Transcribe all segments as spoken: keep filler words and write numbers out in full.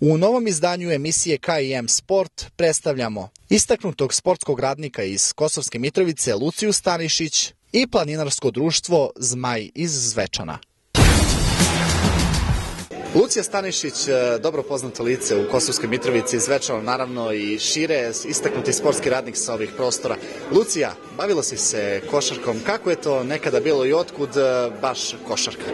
U novom izdanju emisije K i M Sport predstavljamo istaknutog sportskog radnika iz Kosovske Mitrovice Luciju Stanišić i planinarsko društvo Zmaj iz Zvečana. Lucija Stanišić, dobro poznato lice u Kosovskoj Mitrovici, Zvečano naravno i šire, istaknuti sportski radnik sa ovih prostora. Lucija, bavila si se košarkom, kako je to nekada bilo i otkud baš košarka?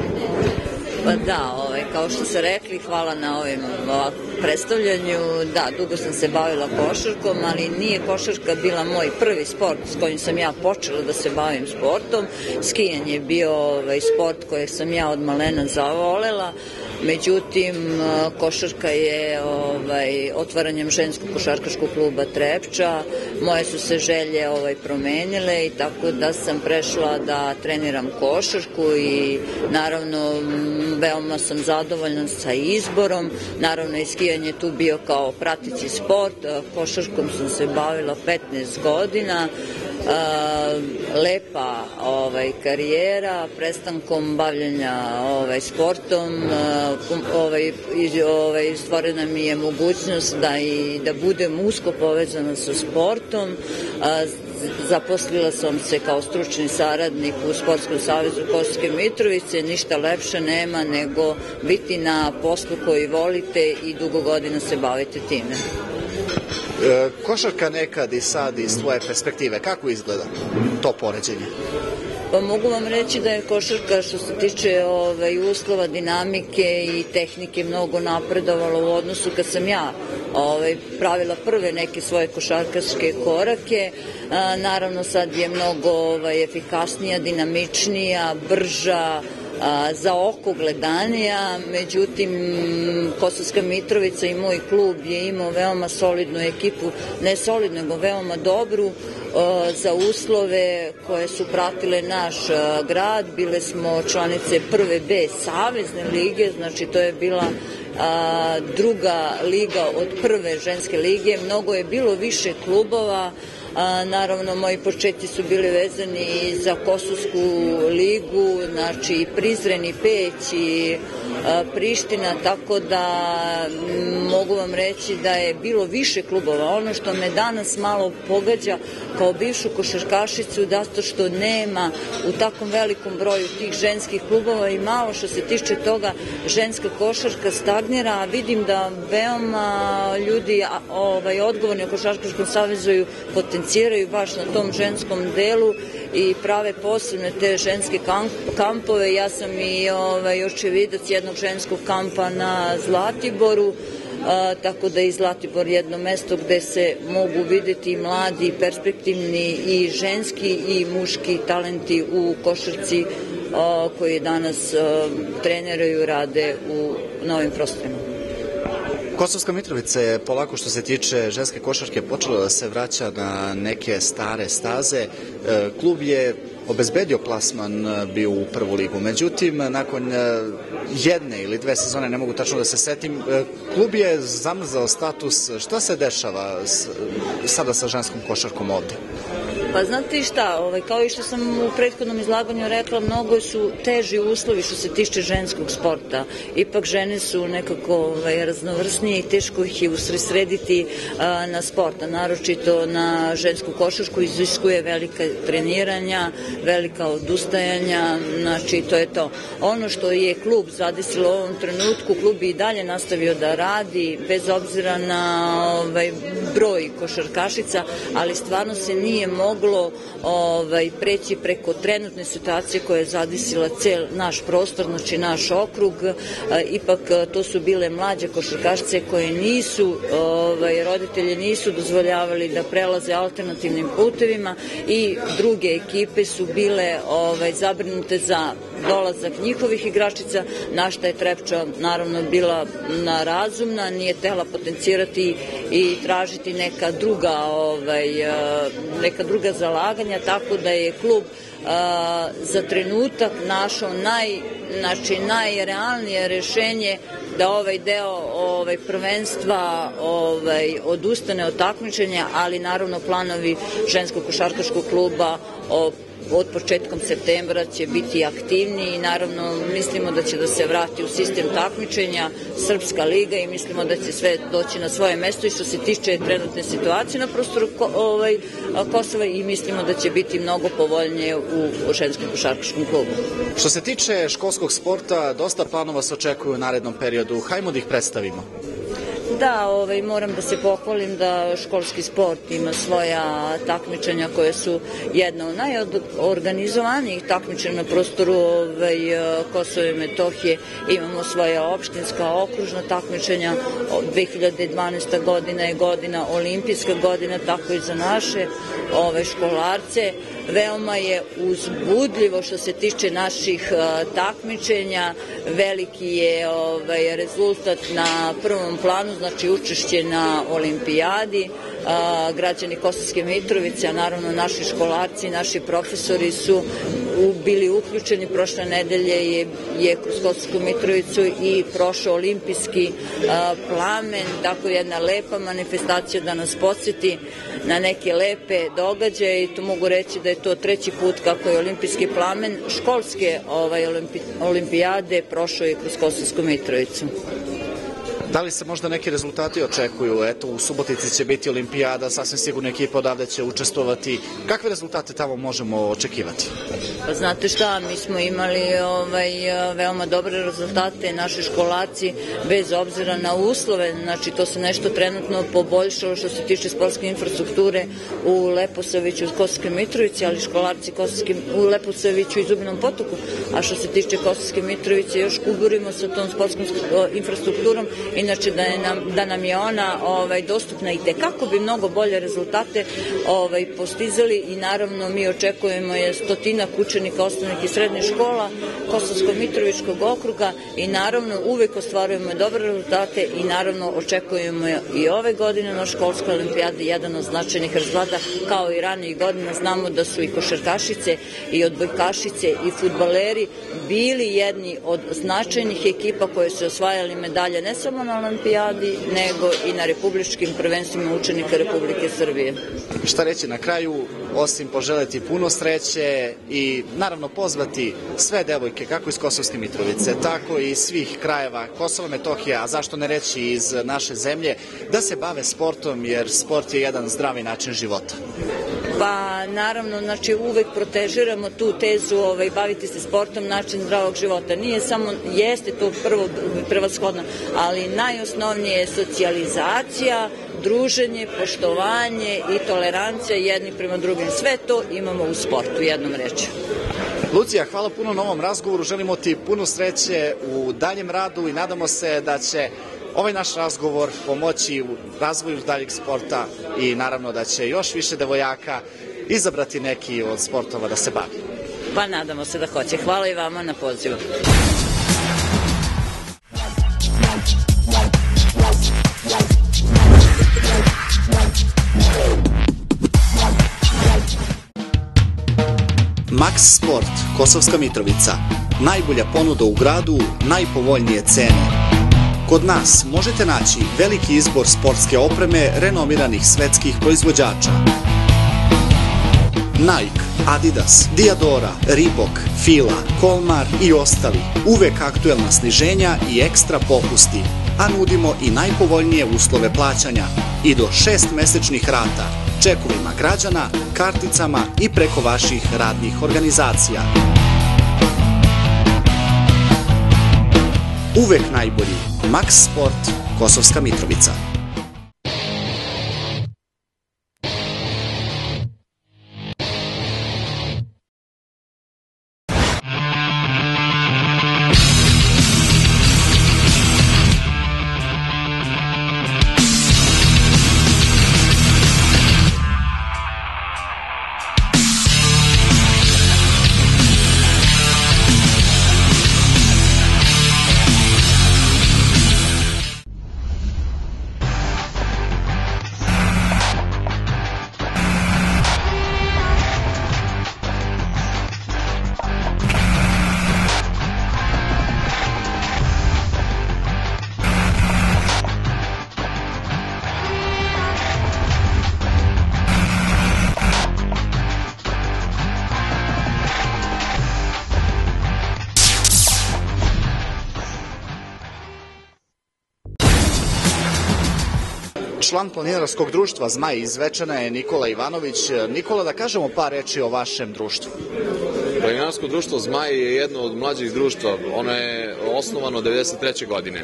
Pa da, ovaj, kao što ste rekli, hvala na ovim predstavljanju. Da, dugo sam se bavila košarkom, ali nije košarka bila moj prvi sport s kojim sam ja počela da se bavim sportom. Skijanje je bio ovaj, sport koji sam ja od malena zavolela. Međutim, košarka je ovaj, otvaranjem ženskog košarkaškog kluba Trepča. Moje su se želje ovaj, promenile i tako da sam prešla da treniram košarku i naravno veoma sam zadovoljna sa izborom. Naravno i skijanje tu bio kao pratići sport. Košarkom sam se bavila petnaest godina. Uh, lepa ovaj, karijera, prestankom bavljenja ovaj, sportom, uh, ovaj, ovaj, stvorena mi je mogućnost da, i, da budem usko povezana sa sportom. Uh, zaposlila sam se kao stručni saradnik u Sportskom savezu Kosovske Mitrovice. Ništa lepše nema nego biti na poslu koji volite i dugo godina se bavite time. E, košarka nekad i sad iz tvoje perspektive, kako izgleda to poređenje? Pa mogu vam reći da je košarka što se tiče ovaj, uslova, dinamike i tehnike mnogo napredovala u odnosu kad sam ja ovaj, pravila prve neke svoje košarkaške korake. A, naravno sad je mnogo ovaj, efikasnija, dinamičnija, brža, A, za oko gledanija, međutim Kosovska Mitrovica i moj klub je imao veoma solidnu ekipu, ne solidnu, nego veoma dobru a, za uslove koje su pratile naš a, grad. Bile smo članice prve B savezne lige, znači to je bila a, druga liga od prve ženske lige, mnogo je bilo više klubova. A, naravno, moji početci su bili vezani i za Kosovsku ligu, znači i Prizren i Peć i a, Priština, tako da m, mogu vam reći da je bilo više klubova. Ono što me danas malo pogađa kao bivšu košarkašicu, da to što nema u takvom velikom broju tih ženskih klubova i malo što se tiče toga ženska košarka stagnira, a vidim da veoma ljudi a, ovaj, odgovorni u Košarkaškom savezu potenciraju baš na tom ženskom delu i prave posebne te ženske kampove. Ja sam i ovaj, očevidac jednog ženskog kampa na Zlatiboru, a, tako da je Zlatibor jedno mesto gde se mogu videti mladi, perspektivni i ženski i muški talenti u košarci a, koji danas a, treneraju, rade u novim prostorima. Kosovska Mitrovica je polako što se tiče ženske košarke počela da se vraća na neke stare staze. Klub je obezbedio plasman bio u prvu ligu. Međutim, nakon jedne ili dve sezone, ne mogu tačno da se setim, klub je zamrzao status. Šta se dešava sada sa ženskom košarkom ovde? Pa znate šta, ovaj, kao i što sam u prethodnom izlaganju rekla, mnogo su teži uslovi što se tiče ženskog sporta. Ipak žene su nekako ovaj, raznovrsnije i teško ih je usredsrediti a, na sport, a naročito na žensku košarku iziskuje velika treniranja, velika odustajanja, znači to je to. Ono što je klub zadesilo u ovom trenutku, klub je i dalje nastavio da radi, bez obzira na ovaj, broj košarkašica, ali stvarno se nije moglo ovaj, preći preko trenutne situacije koja je zadesila cel naš prostor, znači naš okrug. E, ipak to su bile mlađe košarkašice koje nisu, ovaj, roditelji nisu dozvoljavali da prelaze alternativnim putevima i druge ekipe su bile ovaj, zabrinute za dolazak njihovih igračica, na šta je Trepča naravno bila razumna, nije htela potencirati i tražiti neka druga, ovaj, neka druga zalaganja, tako da je klub a, za trenutak našao naj, znači, najrealnije rešenje da ovaj deo ovaj, prvenstva ovaj, odustane od takmičenja, ali naravno planovi ženskog košarkaškog kluba o, od početkom septembra će biti aktivniji i naravno mislimo da će da se vrati u sistem takmičenja Srpska liga i mislimo da će sve doći na svoje mesto i što se tiče trenutne situacije na prostoru ovaj, Kosova i mislimo da će biti mnogo povoljnije u ženskom košarkaškom klubu. Što se tiče školskog sporta, dosta planova se očekuju u narednom periodu. Hajmo da ih predstavimo. Da, ovaj, moram da se pohvalim da školski sport ima svoja takmičenja koje su jedna od najorganizovanijih takmičenja na prostoru ovaj, Kosova i Metohije. Imamo svoja opštinska, okružna takmičenja. dve hiljade dvanaesta. godina je godina, olimpijska godina, tako i za naše ove, školarce. Veoma je uzbudljivo što se tiče naših uh, takmičenja. Veliki je ovaj, rezultat na prvom planu, znači učešće na olimpijadi. Uh, građani Kosovske Mitrovice, a naravno naši školarci, naši profesori su u, bili uključeni. Prošle nedelje je, je kroz Kosovsku Mitrovicu i prošao olimpijski uh, plamen, tako jedna lepa manifestacija da nas podsjeti na neke lepe događaje i tu mogu reći da je to treći put kako je olimpijski plamen školske ovaj, olimpi, olimpijade prošao je kroz Kosovsku Mitrovicu. Da li se možda neki rezultati očekuju? Eto, u Subotici će biti olimpijada, sasvim sigurno ekipa odavde će učestvovati. Kakve rezultate tamo možemo očekivati? Pa znate šta, mi smo imali ovaj, veoma dobre rezultate, naši školarci, bez obzira na uslove, znači to se nešto trenutno poboljšalo što se tiče sportske infrastrukture u Leposaviću, u Kosovskoj Mitrovici, ali školarci Kosovske, u Leposaviću i Zubinom Potoku, a što se tiče Kosovske Mitrovice još kuburimo sa tom sportskom infrastrukturom, inače da, je nam, da nam je ona ovaj, dostupna i tekako bi mnogo bolje rezultate ovaj, postizali i naravno mi očekujemo je stotinak učenika osnovnih i srednjih škola Kosovsko-Mitrovičkog okruga i naravno uvek ostvarujemo dobre rezultate i naravno očekujemo i ove godine na školskoj olimpijadi jedan od značajnih rezultata kao i ranijih godina. Znamo da su i košarkašice i odbojkašice i fudbaleri bili jedni od značajnih ekipa koje su osvajali medalje ne samo na olimpijadi nego i na republičkim prvenstvima učenika Republike Srbije. Šta reći na kraju, osim poželeti puno sreće i naravno pozvati sve devojke kako iz Kosovske Mitrovice, tako i svih krajeva Kosova, Metohija, a zašto ne reći iz naše zemlje, da se bave sportom jer sport je jedan zdravi način života. Pa naravno, znači uvek protežiramo tu tezu ovaj, baviti se sportom, način zdravog života. Nije samo, jeste to prvo prevashodno, ali najosnovnije je socijalizacija, druženje, poštovanje i tolerancija jedni prema drugim. Sve to imamo u sportu, jednom rečju. Lucija, hvala puno na ovom razgovoru, želimo ti puno sreće u daljem radu i nadamo se da će ovaj naš razgovor pomoći u razvoju daljeg sporta i naravno da će još više devojaka izabrati neki od sportova da se bavi. Pa nadamo se da hoće. Hvala i vama na pozivu. Max Sport, Kosovska Mitrovica. Najbolja ponuda u gradu, najpovoljnije cene. Kod nas možete naći veliki izbor sportske opreme renomiranih svetskih proizvođača. Nike, Adidas, Diadora, Reebok, Fila, Kolmar i ostali. Uvek aktuelna sniženja i ekstra popusti, a nudimo i najpovoljnije uslove plaćanja i do šest mesečnih rata, čekovima građana, karticama i preko vaših radnih organizacija. Uvek najbolji. Max Sport, Kosovska Mitrovica. Član planinarskog društva Zmaj iz Zvečana je Nikola Ivanović. Nikola, da kažemo par reči o vašem društvu. Planinarsko društvo Zmaj je jedno od mlađih društva. Ono je osnovano devedeset treće godine.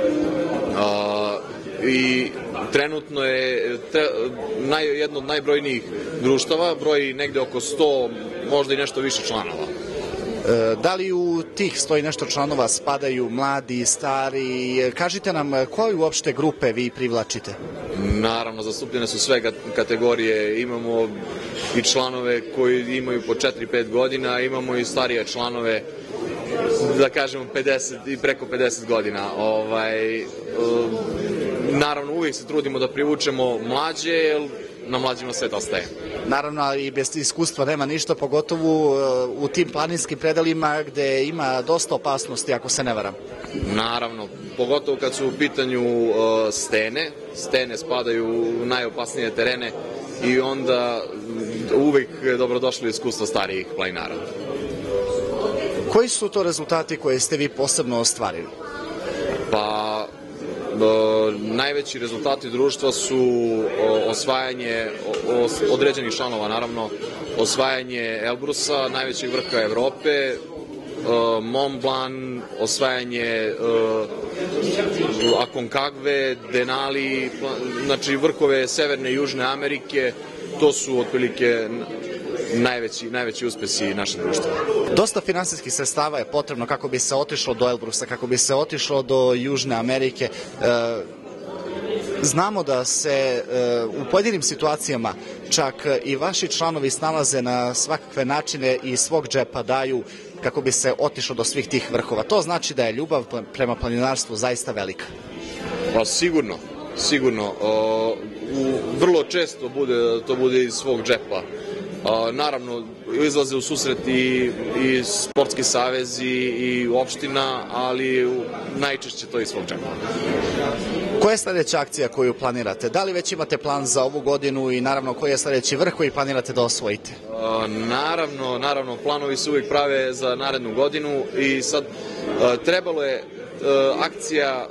I trenutno je jedno od najbrojnijih društava, broji negde oko sto, možda i nešto više članova. Da li u tih sto i nešto članova spadaju mladi, stari? Kažite nam, koje uopšte grupe vi privlačite? Naravno, zastupljene su sve kategorije. Imamo i članove koji imaju po četiri pet godina, imamo i starije članove, da kažemo pedeset i preko pedeset godina. Ovaj, naravno, uvijek se trudimo da privučemo mlađe, jer na mlađima svet ostaje. Naravno, i bez iskustva nema ništa, pogotovo u tim planinskim predelima gde ima dosta opasnosti, ako se ne varam. Naravno, pogotovo kad su u pitanju stene. Stene spadaju u najopasnije terene i onda uvijek dobrodošli iskustva starijih planinara. Koji su to rezultati koje ste vi posebno ostvarili? Pa, najveći rezultati društva su osvajanje određenih članova, naravno, osvajanje Elbrusa, najvećeg vrha Evrope, Mont Blanc, osvajanje Aconcagve, Denali, znači vrhove Severne i Južne Amerike. To su otprilike najveći, najveći uspesi našeg društva. Dosta finansijskih sredstava je potrebno kako bi se otišlo do Elbrusa, kako bi se otišlo do Južne Amerike. Znamo da se u pojedinim situacijama čak i vaši članovi snalaze na svakakve načine i svog džepa daju kako bi se otišlo do svih tih vrhova. To znači da je ljubav prema planinarstvu zaista velika. Pa sigurno, sigurno. Vrlo često bude, to bude iz svog džepa. Naravno, izlaze u susret i, i sportski savezi i opština, ali najčešće to iz svog džepa. Koja je sledeća akcija koju planirate? Da li već imate plan za ovu godinu i naravno koji je sledeći vrh koji planirate da osvojite? Naravno, naravno, planovi se uvijek prave za narednu godinu i sad trebalo je akcija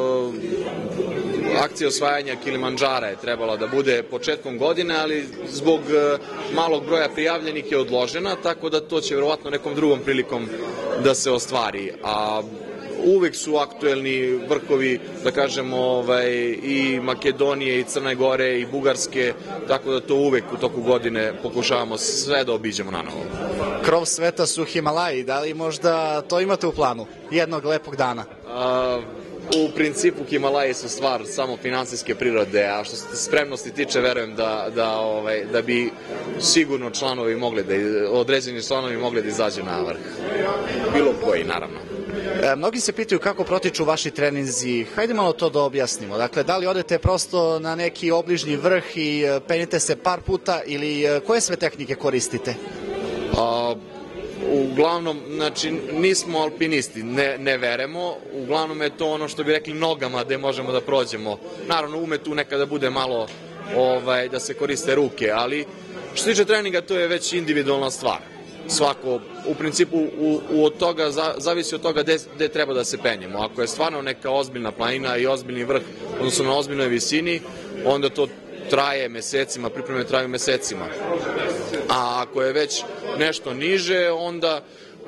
akcija osvajanja Kilimandžara je trebala da bude početkom godine, ali zbog malog broja prijavljenih je odložena, tako da to će verovatno nekom drugom prilikom da se ostvari. A uvek su aktuelni vrhovi, da kažemo, ovaj, i Makedonije, i Crne Gore, i Bugarske, tako da to uvek u toku godine pokušavamo sve da obiđemo na novo. Krov sveta su Himalaji, da li možda to imate u planu jednog lepog dana? A, u principu Himalaji su stvar samo finansijske prirode, a što se spremnosti tiče, verujem da, da, ovaj, da bi sigurno članovi mogli da, određeni članovi mogli da izađu na vrh. Bilo koji, naravno. E, mnogi se pitaju kako protiču vaši treninzi. Hajde malo to da objasnimo. Dakle, da li odete prosto na neki obližnji vrh i penjete se par puta ili koje sve tehnike koristite? A, uglavnom, znači, nismo alpinisti, ne, ne veremo. Uglavnom je to ono što bi rekli nogama gde možemo da prođemo. Naravno, ume tu nekada bude malo ovaj, da se koriste ruke, ali što se tiče treninga, to je već individualna stvar. Svako, u principu, u, u od toga, za, zavisi od toga gde, gde treba da se penjemo. Ako je stvarno neka ozbiljna planina i ozbiljni vrh, odnosno na ozbiljnoj visini, onda to traje mesecima, pripreme traju mesecima. A ako je već nešto niže, onda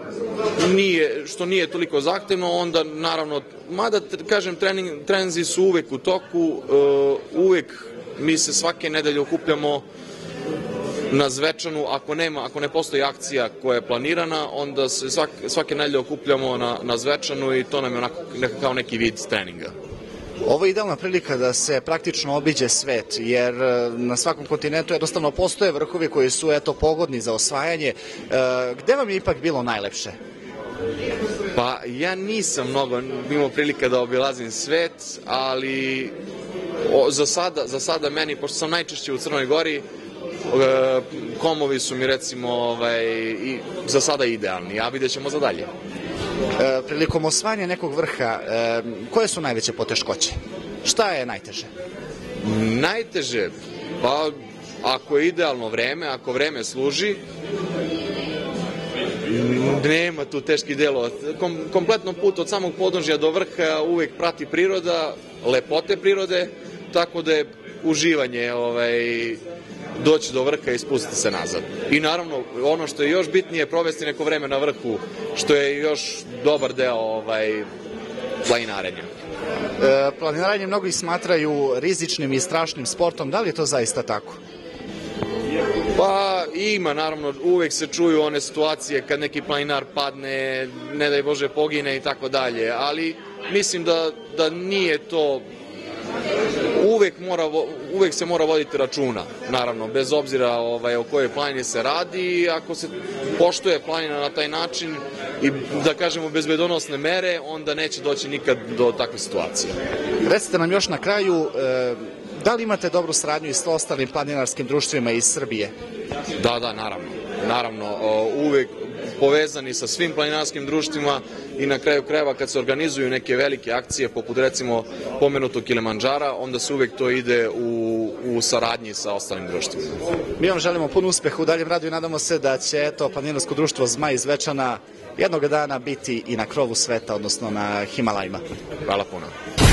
nije, što nije toliko zahtevno, onda naravno, mada, kažem, trening, treninzi su uvek u toku, uh, uvek mi se svake nedelje okupljamo na Zvečanu, ako nema, ako ne postoji akcija koja je planirana, onda se svak, svake nedelje okupljamo na, na Zvečanu i to nam je onako neka, kao neki vid treninga. Ovo je idealna prilika da se praktično obiđe svet, jer na svakom kontinentu jednostavno postoje vrhovi koji su eto pogodni za osvajanje. E, gde vam je ipak bilo najlepše? Pa ja nisam mnogo imao prilika da obilazim svet, ali o, za, sada, za sada meni, pošto sam najčešće u Crnoj Gori, e, komovi su mi recimo ovaj, i za sada idealni, a vidjet ćemo za dalje. E, prilikom osvajanja nekog vrha, e, koje su najveće poteškoće? Šta je najteže? Najteže? Pa, ako je idealno vreme, ako vreme služi, nema tu teških delova. Kom, kompletno put od samog podnožja do vrha uvek prati priroda, lepote prirode, tako da je uživanje ovaj, doći do vrha i spustiti se nazad. I naravno, ono što je još bitnije, provesti neko vreme na vrhu, što je još dobar deo ovaj, planinarenja. E, planinarenje mnogi smatraju rizičnim i strašnim sportom, da li je to zaista tako? Pa ima, naravno, uvek se čuju one situacije kad neki planinar padne, ne daj Bože pogine i tako dalje, ali mislim da, da nije to, uvek, mora, uvek se mora voditi računa, naravno, bez obzira ovaj, o kojoj planini se radi, ako se poštuje planina na taj način i da kažemo bezbedonosne mere, onda neće doći nikad do takve situacije. Recite nam još na kraju, e, da li imate dobru saradnju i s ostalim planinarskim društvima iz Srbije? Da, da, naravno. Naravno, uvek povezani sa svim planinarskim društvima i na kraju krajeva kad se organizuju neke velike akcije, poput recimo pomenutog Kilimandžara, onda se uvek to ide u, u saradnji sa ostalim društvima. Mi vam želimo pun uspeh u daljem radu i nadamo se da će eto, planinarsko društvo Zmaj iz Zvečana jednog dana biti i na krovu sveta, odnosno na Himalajima. Hvala puno.